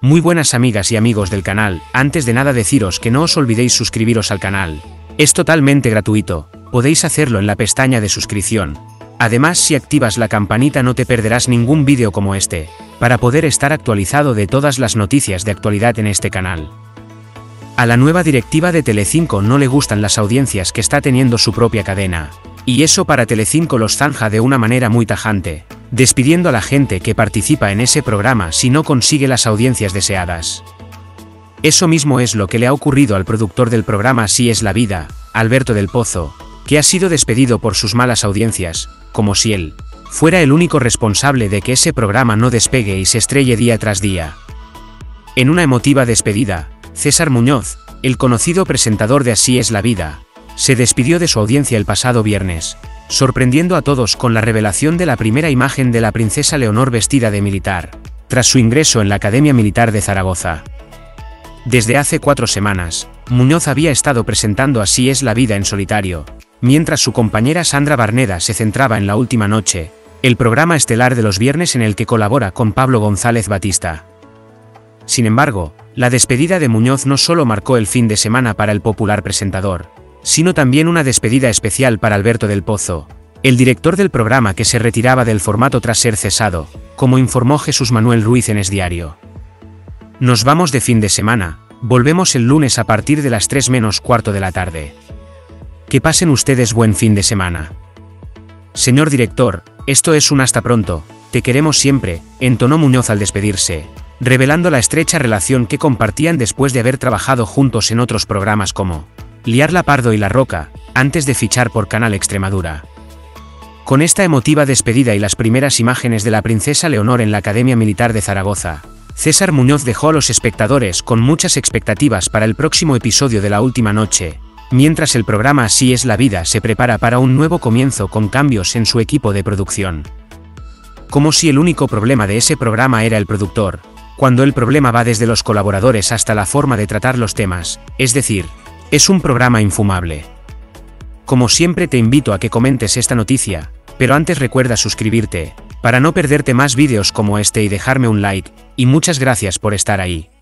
Muy buenas amigas y amigos del canal, antes de nada deciros que no os olvidéis suscribiros al canal. Es totalmente gratuito, podéis hacerlo en la pestaña de suscripción. Además, si activas la campanita no te perderás ningún vídeo como este, para poder estar actualizado de todas las noticias de actualidad en este canal. A la nueva directiva de Telecinco no le gustan las audiencias que está teniendo su propia cadena, y eso para Telecinco los zanja de una manera muy tajante, despidiendo a la gente que participa en ese programa si no consigue las audiencias deseadas. Eso mismo es lo que le ha ocurrido al productor del programa Así es la vida, Alberto del Pozo, que ha sido despedido por sus malas audiencias, como si él fuera el único responsable de que ese programa no despegue y se estrelle día tras día. En una emotiva despedida, César Muñoz, el conocido presentador de Así es la vida, se despidió de su audiencia el pasado viernes, sorprendiendo a todos con la revelación de la primera imagen de la princesa Leonor vestida de militar, tras su ingreso en la Academia Militar de Zaragoza. Desde hace 4 semanas, Muñoz había estado presentando Así es la vida en solitario, mientras su compañera Sandra Barneda se centraba en La Última Noche, el programa estelar de los viernes en el que colabora con Pablo González Batista. Sin embargo, la despedida de Muñoz no solo marcó el fin de semana para el popular presentador, sino también una despedida especial para Alberto del Pozo, el director del programa que se retiraba del formato tras ser cesado, como informó Jesús Manuel Ruiz en Es Diario. Nos vamos de fin de semana, volvemos el lunes a partir de las 3:15 de la tarde. Que pasen ustedes buen fin de semana. Señor director, esto es un hasta pronto, te queremos siempre, entonó Muñoz al despedirse, revelando la estrecha relación que compartían después de haber trabajado juntos en otros programas como Liarla Pardo y La Roca, antes de fichar por Canal Extremadura. Con esta emotiva despedida y las primeras imágenes de la princesa Leonor en la Academia Militar de Zaragoza, César Muñoz dejó a los espectadores con muchas expectativas para el próximo episodio de La Última Noche, mientras el programa Así es la vida se prepara para un nuevo comienzo con cambios en su equipo de producción. Como si el único problema de ese programa era el productor, cuando el problema va desde los colaboradores hasta la forma de tratar los temas, es decir, es un programa infumable. Como siempre te invito a que comentes esta noticia, pero antes recuerda suscribirte, para no perderte más vídeos como este y dejarme un like, y muchas gracias por estar ahí.